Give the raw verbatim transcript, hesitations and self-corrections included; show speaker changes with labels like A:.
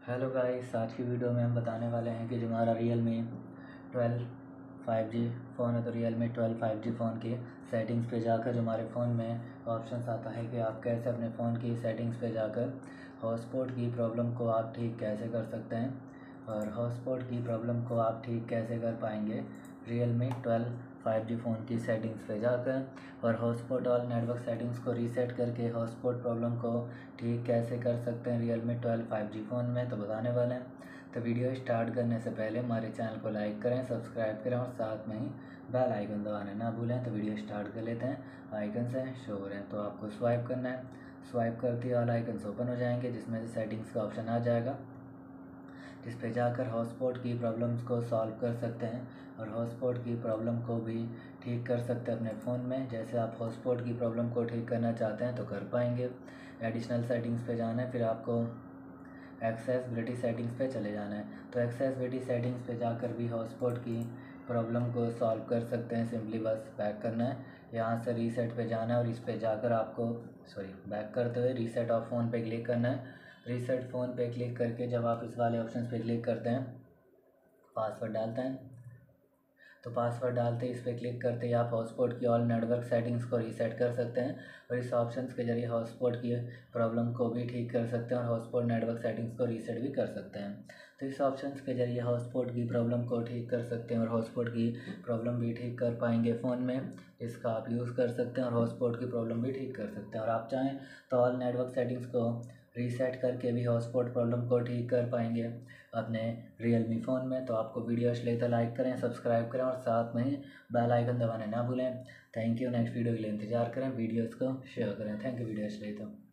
A: Hello guys, आज की video में हम बताने वाले हैं कि जो हमारा Realme twelve five G phone है तो Realme twelve five G phone की सेटिंग्स पे जाकर जो हमारे फ़ोन में ऑप्शंस आता है कि आप कैसे अपने फ़ोन की सेटिंग्स पे जाकर हॉटस्पॉट की प्रॉब्लम को आप ठीक कैसे कर सकते हैं और हॉटस्पॉट की प्रॉब्लम को आप ठीक कैसे कर पाएंगे Realme twelve five G phone की सेटिंग्स पे जाकर और हॉटस्पॉट और नेटवर्क सेटिंग्स को रीसेट करके हॉटस्पॉट प्रॉब्लम को ठीक कैसे कर सकते हैं Realme twelve five G phone में, तो बताने वाले हैं। तो वीडियो स्टार्ट करने से पहले हमारे चैनल को लाइक करें, सब्सक्राइब करें और साथ में ही बेल आइकन दबाना ना भूलें। तो वीडियो स्टार्ट कर लेते हैं। आइकन से शो हो रहे हैं तो आपको स्वाइप करना है। स्वाइप करते ही ऑल आइकन्स ओपन हो जाएंगे जिसमें से सेटिंग्स का ऑप्शन आ जाएगा, जिस पे जाकर हॉटस्पॉट की प्रॉब्लम्स को सॉल्व कर सकते हैं और हॉटस्पॉट की प्रॉब्लम को भी ठीक कर सकते हैं अपने फ़ोन में। जैसे आप हॉटस्पॉट की प्रॉब्लम को ठीक करना चाहते हैं तो कर पाएंगे। एडिशनल सेटिंग्स पे जाना है, फिर आपको एक्सेसिबिलिटी सेटिंग्स पे चले जाना है। तो एक्सेसिबिलिटी सेटिंग्स पे जाकर भी हॉटस्पॉट की प्रॉब्लम को सॉल्व कर सकते हैं। सिंपली बस बैक करना है, यहाँ से रीसेट पे जाना है और इस पे जाकर आपको सॉरी बैक करते हुए रीसेट ऑफ फ़ोन पे क्लिक करना है। रीसेट फ़ोन पे क्लिक करके जब आप इस वाले ऑप्शन पे क्लिक करते हैं, पासवर्ड डालते हैं, तो पासवर्ड डालते ही इस पर क्लिक करते ही आप हॉटस्पॉट की ऑल नेटवर्क सेटिंग्स को रीसेट कर सकते हैं और इस ऑप्शंस के जरिए हॉटस्पॉट की प्रॉब्लम को भी ठीक कर सकते हैं और हॉटस्पॉट नेटवर्क सेटिंग्स को रीसेट भी कर सकते हैं। तो इस ऑप्शंस के जरिए हॉटस्पॉट की प्रॉब्लम को ठीक कर सकते हैं और हॉटस्पॉट की प्रॉब्लम भी ठीक कर पाएंगे फ़ोन में, जिसका आप यूज़ कर सकते हैं और हॉटस्पॉट की प्रॉब्लम भी ठीक कर सकते हैं। और आप चाहें तो ऑल नेटवर्क सेटिंग्स को रीसेट करके भी हॉटस्पॉट प्रॉब्लम को ठीक कर पाएंगे अपने रियल मी फ़ोन में। तो आपको वीडियो अच्छी लगे तो लाइक करें, सब्सक्राइब करें और साथ में ही बेल आइकन दबाना ना भूलें। Thank you. नेक्स्ट वीडियो के लिए इंतजार करें, वीडियोज़ को शेयर करें। Thank you. वीडियो अच्छी लगी तो